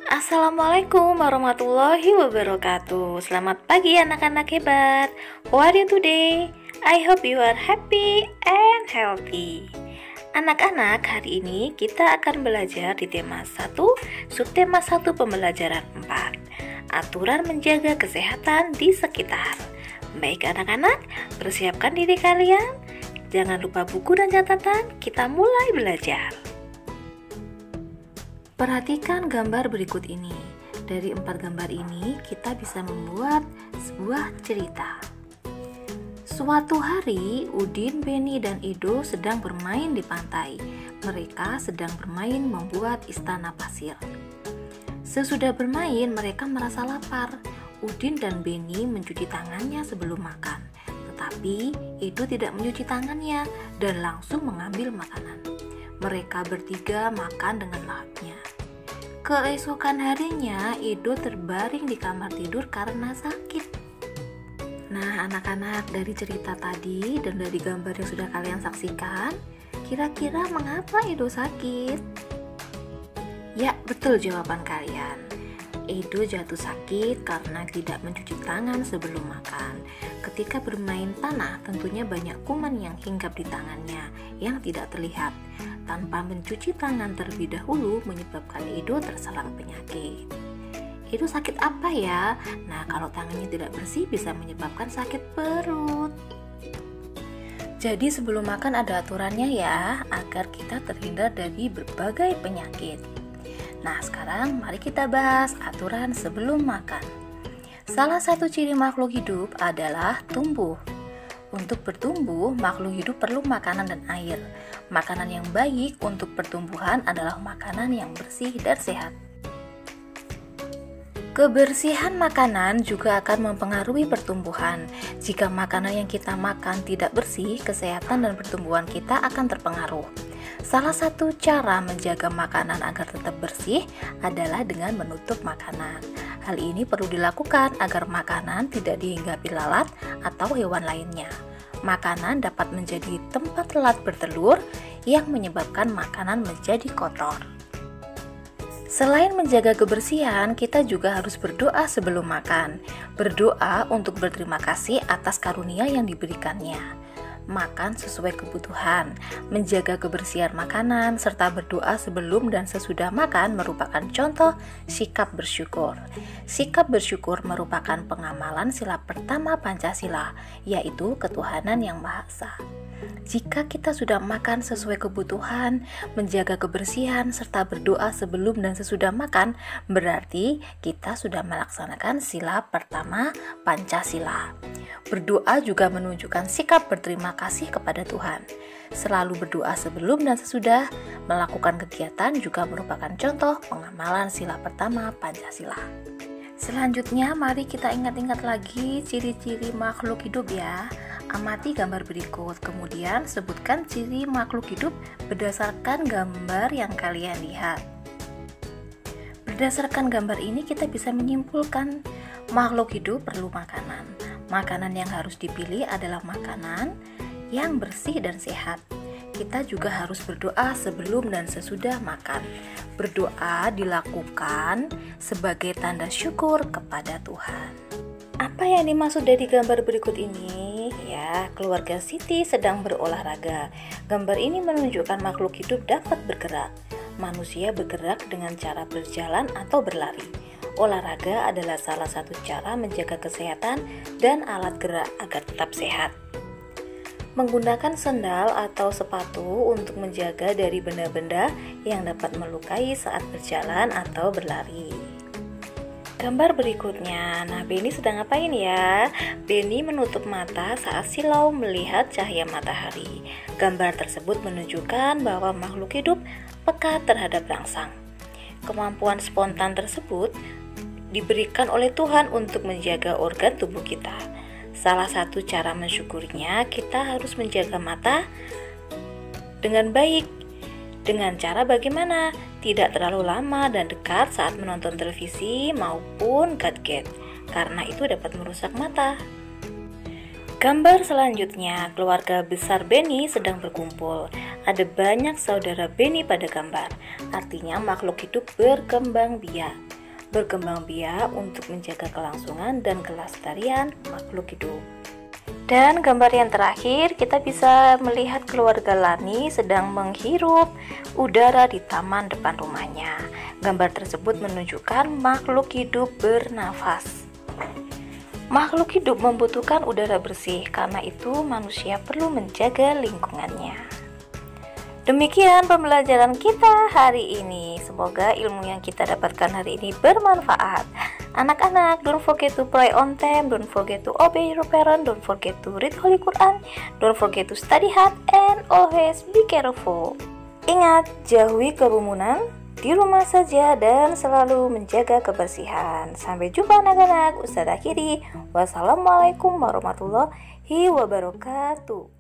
Assalamualaikum warahmatullahi wabarakatuh. Selamat pagi anak-anak hebat. How are you today? I hope you are happy and healthy. Anak-anak, hari ini kita akan belajar di tema 1, subtema 1 pembelajaran 4. Aturan menjaga kesehatan di sekitar. Baik anak-anak, persiapkan diri kalian. Jangan lupa buku dan catatan, kita mulai belajar. Perhatikan gambar berikut ini. Dari 4 gambar ini, kita bisa membuat sebuah cerita. Suatu hari, Udin, Beni, dan Edo sedang bermain di pantai. Mereka sedang bermain membuat istana pasir. Sesudah bermain, mereka merasa lapar. Udin dan Beni mencuci tangannya sebelum makan. Tetapi, Edo tidak mencuci tangannya dan langsung mengambil makanan. Mereka bertiga makan dengan lahapnya. Keesokan harinya, Edo terbaring di kamar tidur karena sakit. Nah, anak-anak, dari cerita tadi dan dari gambar yang sudah kalian saksikan, kira-kira mengapa Edo sakit? Ya, betul jawaban kalian. Edo jatuh sakit karena tidak mencuci tangan sebelum makan. Ketika bermain tanah, tentunya banyak kuman yang hinggap di tangannya yang tidak terlihat. Tanpa mencuci tangan terlebih dahulu menyebabkan Edo terserang penyakit. Edo sakit apa ya? Nah, kalau tangannya tidak bersih bisa menyebabkan sakit perut. Jadi sebelum makan ada aturannya ya, agar kita terhindar dari berbagai penyakit. Nah, sekarang mari kita bahas aturan sebelum makan. Salah satu ciri makhluk hidup adalah tumbuh. Untuk bertumbuh, makhluk hidup perlu makanan dan air. Makanan yang baik untuk pertumbuhan adalah makanan yang bersih dan sehat. Kebersihan makanan juga akan mempengaruhi pertumbuhan. Jika makanan yang kita makan tidak bersih, kesehatan dan pertumbuhan kita akan terpengaruh. Salah satu cara menjaga makanan agar tetap bersih adalah dengan menutup makanan. Hal ini perlu dilakukan agar makanan tidak dihinggapi lalat atau hewan lainnya. Makanan dapat menjadi tempat lalat bertelur yang menyebabkan makanan menjadi kotor. Selain menjaga kebersihan, kita juga harus berdoa sebelum makan. Berdoa untuk berterima kasih atas karunia yang diberikannya. Makan sesuai kebutuhan, menjaga kebersihan makanan, serta berdoa sebelum dan sesudah makan merupakan contoh sikap bersyukur. Sikap bersyukur merupakan pengamalan sila pertama Pancasila, yaitu ketuhanan yang Maha Esa. Jika kita sudah makan sesuai kebutuhan, menjaga kebersihan, serta berdoa sebelum dan sesudah makan, berarti kita sudah melaksanakan sila pertama Pancasila. Berdoa juga menunjukkan sikap berterima kasih kepada Tuhan. Selalu berdoa sebelum dan sesudah melakukan kegiatan juga merupakan contoh pengamalan sila pertama Pancasila. Selanjutnya, mari kita ingat-ingat lagi ciri-ciri makhluk hidup ya. Amati gambar berikut, kemudian sebutkan ciri makhluk hidup berdasarkan gambar yang kalian lihat. Berdasarkan gambar ini kita bisa menyimpulkan makhluk hidup perlu makanan. Makanan yang harus dipilih adalah makanan yang bersih dan sehat. Kita juga harus berdoa sebelum dan sesudah makan. Berdoa dilakukan sebagai tanda syukur kepada Tuhan. Apa yang dimaksud dari gambar berikut ini? Ya, keluarga Siti sedang berolahraga. Gambar ini menunjukkan makhluk hidup dapat bergerak. Manusia bergerak dengan cara berjalan atau berlari. Olahraga adalah salah satu cara menjaga kesehatan dan alat gerak agar tetap sehat. Menggunakan sendal atau sepatu untuk menjaga dari benda-benda yang dapat melukai saat berjalan atau berlari. Gambar berikutnya, nah Beni sedang ngapain ya? Beni menutup mata saat silau melihat cahaya matahari. Gambar tersebut menunjukkan bahwa makhluk hidup peka terhadap rangsang. Kemampuan spontan tersebut diberikan oleh Tuhan untuk menjaga organ tubuh kita. Salah satu cara mensyukurinya, kita harus menjaga mata dengan baik. Dengan cara bagaimana? Tidak terlalu lama dan dekat saat menonton televisi maupun gadget, karena itu dapat merusak mata. Gambar selanjutnya, keluarga besar Beni sedang berkumpul. Ada banyak saudara Beni pada gambar, artinya makhluk hidup berkembang biak. berkembang biak untuk menjaga kelangsungan dan kelestarian makhluk hidup. Dan gambar yang terakhir, kita bisa melihat keluarga Lani sedang menghirup udara di taman depan rumahnya. Gambar tersebut menunjukkan makhluk hidup bernafas. Makhluk hidup membutuhkan udara bersih, karena itu manusia perlu menjaga lingkungannya. Demikian pembelajaran kita hari ini. Semoga ilmu yang kita dapatkan hari ini bermanfaat. Anak-anak, don't forget to pray on time, don't forget to obey your parent, don't forget to read Holy Quran, don't forget to study hard, and always be careful. Ingat, jauhi kerumunan, di rumah saja dan selalu menjaga kebersihan. Sampai jumpa anak-anak. Ustazah akhiri. Wassalamualaikum warahmatullahi wabarakatuh.